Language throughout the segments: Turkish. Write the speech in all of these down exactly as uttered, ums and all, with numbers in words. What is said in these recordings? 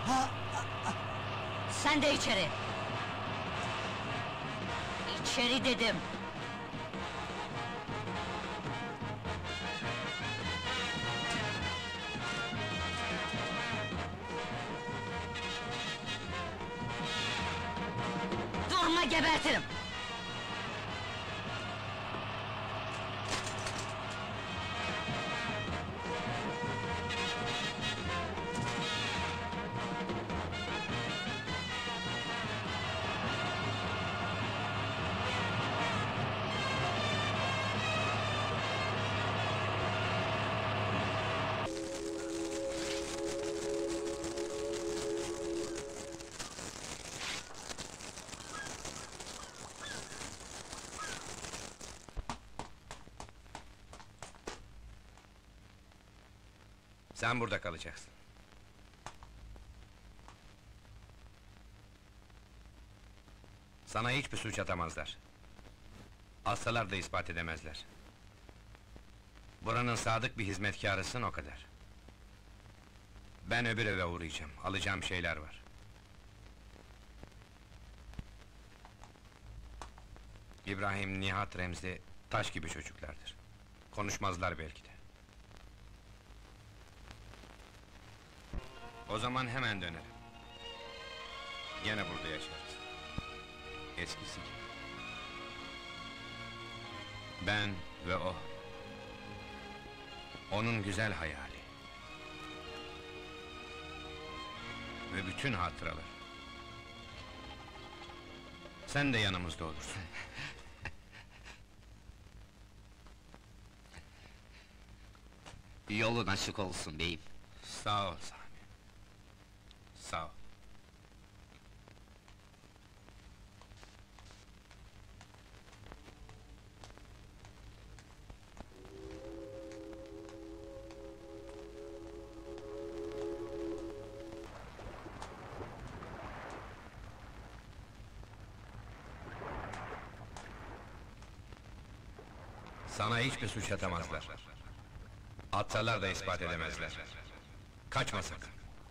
Sen de içeri! İçeri dedim! Durma, gebertirim! Sen burada kalacaksın. Sana hiçbir suç atamazlar. Atsalar da ispat edemezler. Buranın sadık bir hizmetkarısın, o kadar. Ben öbür eve uğrayacağım, alacağım şeyler var. İbrahim, Nihat, Remzi, taş gibi çocuklardır. Konuşmazlar belki de. O zaman hemen dönerim. Gene burada yaşarız. Eskisi gibi. Ben ve o. Onun güzel hayali. Ve bütün hatıralar. Sen de yanımızda olursun. Yolun açık olsun beyim. Sağ ol Sami. Sağ ol. Sana hiçbir suç atamazlar. Atsalar da ispat edemezler. Kaçma sakın.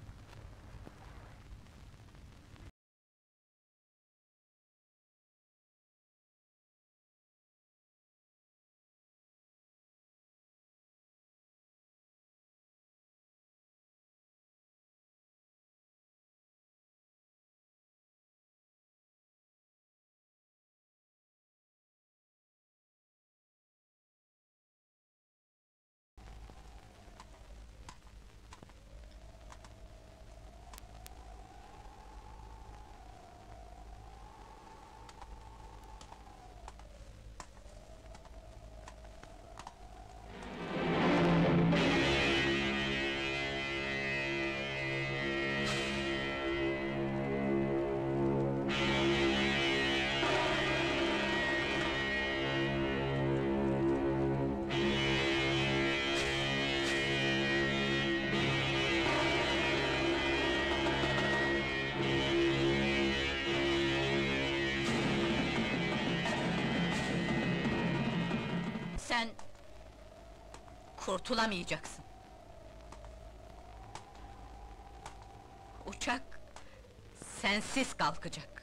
Sen... kurtulamayacaksın. Uçak... sensiz kalkacak.